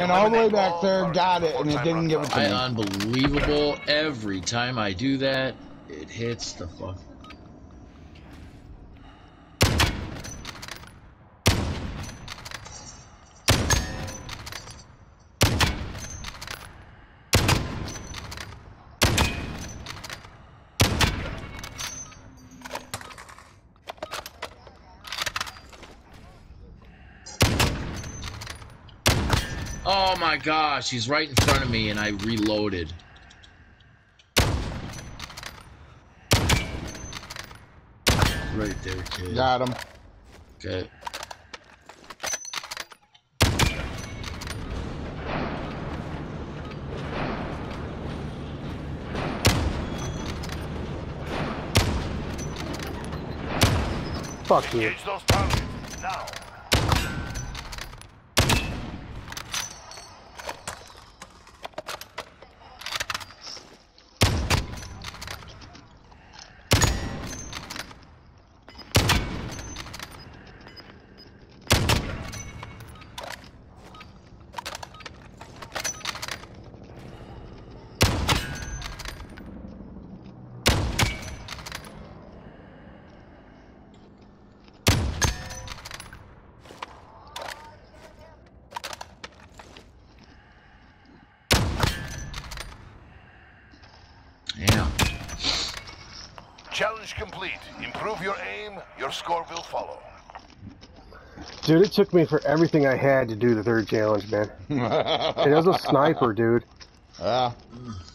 And all the way back there, got it, and it didn't give it to me. Unbelievable. Every time I do that, it hits the fuck. Oh my gosh, he's right in front of me and I reloaded. Right there, kid. Got him. Okay. Fuck you. Engage those targets now. Yeah. Challenge complete. Improve your aim, your score will follow. Dude, it took me for everything I had to do the third challenge, man. And it was a sniper, dude. Yeah.